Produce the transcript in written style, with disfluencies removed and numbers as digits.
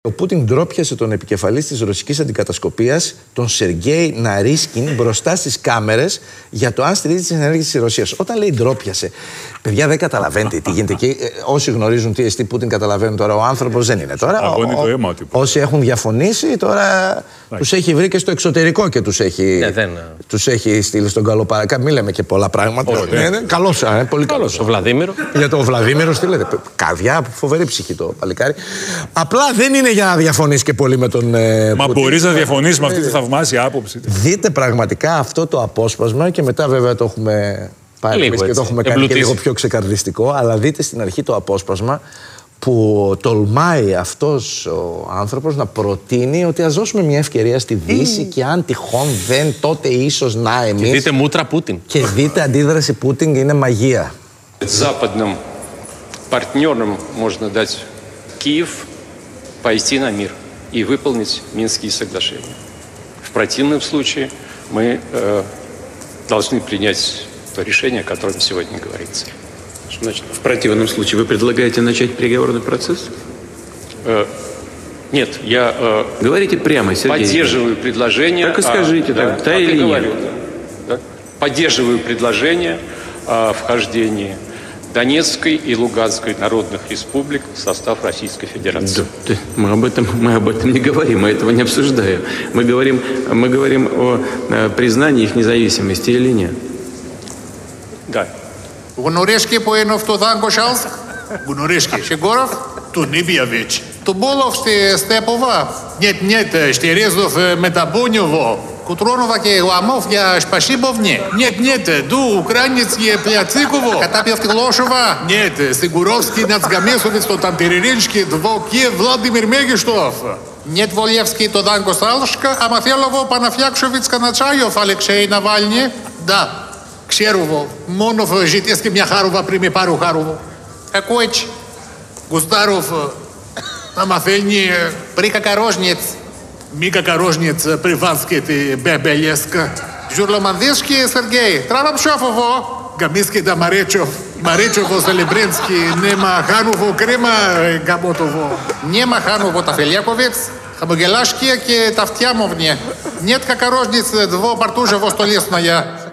Ο Πούτιν ντρόπιασε τον επικεφαλής της ρωσικής αντικατασκοπίας, τον Σεργέη Ναρίσκιν, μπροστά στις κάμερες για το αν στηρίζει τις ενέργειες της Ρωσίας. Όταν λέει ντρόπιασε, παιδιά, δεν καταλαβαίνετε τι γίνεται εκεί. Όσοι γνωρίζουν τι εστί Πούτιν καταλαβαίνουν τώρα. Ο άνθρωπος δεν είναι τώρα. Αγώνει το αίμα. Όσοι έχουν διαφωνήσει τώρα τους έχει βρει και στο εξωτερικό και τους έχει στείλει στον καλό παρακά. Μην λέμε και πολλά πράγματα. Καλός, πολύ καλός. Ο Βλαδίμηρο. Για τον Βλαδίμηρο στείλετε. Καρδιά, φοβερή ψυχή το παλικάρι. Απλά δεν είναι για να διαφωνήσει και πολύ με τον Μα μπορείς να διαφωνήσεις με αυτή τη θαυμάσια άποψη. Δείτε πραγματικά αυτό το απόσπασμα και μετά βέβαια το έχουμε πάρει και το έχουμε κάνει και λίγο πιο ξεκαρδιστικό. Αλλά δείτε στην αρχή το απόσπασμα που τολμάει αυτός ο άνθρωπος να προτείνει ότι ας δώσουμε μια ευκαιρία στη Δύση και αν τυχόν δεν, τότε ίσως να εμείς. Και δείτε μούτρα Πούτιν. Και δείτε αντίδραση Πούτιν, είναι μαγεία. Западным партнерам можно дать Киев пойти на мир и выполнить Минские соглашения. В противном случае мы должны принять то решение, о котором сегодня говорится. Что значит, в противном случае вы предлагаете начать переговорный процесс? Нет, я говорите прямо, Сергей. Поддерживаю предложение. Так и скажите, да или нет? Да. Поддерживаю предложение о вхождении Донецкой и Луганской народных республик в состав Российской Федерации. Да, мы об этом не говорим, мы этого не обсуждаем. Мы говорим о признании их независимости или нет. Да. Γνωρίζεις που είναι αυτό το Δάγκος? Γνωρίζεις. Σίγουρов? Tu не веришь. Tu Bolov Степова? Нет, Штерезов Метабунево. Кутронова και Ламов για Спасибовне. Нет, ду украинец je Пляциково. Катапьев Лошева. Нет, Сигуровский, Нацгамесовец, то там Переринский, Двокев, Владимир Мегиштов. Нет, Вольевский, то Данко Салшка, а Мафелово, Панафьякшевец, Каначаев, Алексей Навальный. Да. Ξέρουβο, μόνο ζητήσκε μια Χάροβα πριν με πάρω Χάροβο. Какой Густаров, άμα θέλει, πρίκα καρόζνιετ. Μίκα καρόζνιετ, πριβάνσκε τη Μπεμπελιέσκα. Журломандешки, Сергей, Травапшофово, Гамиски да Маречово, Селебрински, Нема Ханово, Крема Гамотово. Нема Ханово, Тафельяковец, Хабагелашки, Тафтямовне. Нет, как карожниц, дво Партужево, Столесная.